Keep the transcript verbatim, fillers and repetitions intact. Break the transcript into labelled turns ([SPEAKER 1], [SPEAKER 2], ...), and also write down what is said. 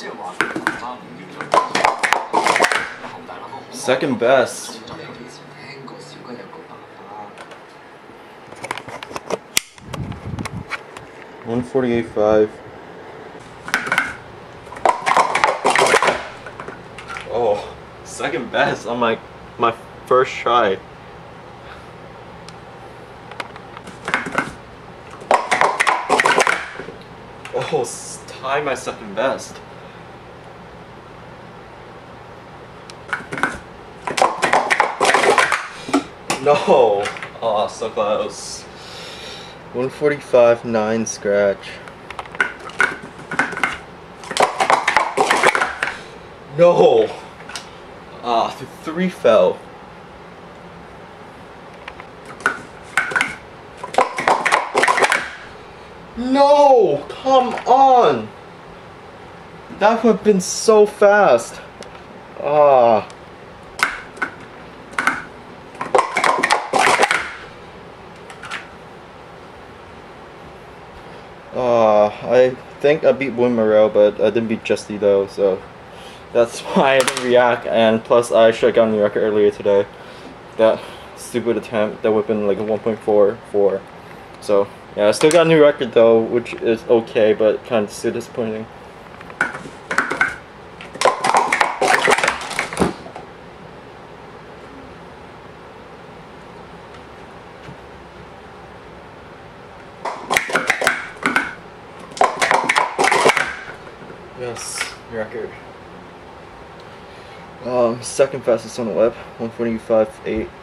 [SPEAKER 1] Second best. one forty-eight point five. Oh, second best on my my first try. Oh, tie my second best. No! Oh, so close. one forty-five point nine scratch. No! Ah, the three fell. No! Come on! That would have been so fast. Ah. Uh, I think I beat Win Morel, but I didn't beat Justy though, so that's why I didn't react, and plus I should have gotten the record earlier today. That stupid attempt, that would have been like a one point four four. So, yeah, I still got a new record though, which is okay, but kind of still disappointing. Yes, record. Um, second fastest on the web, one forty-five point eight.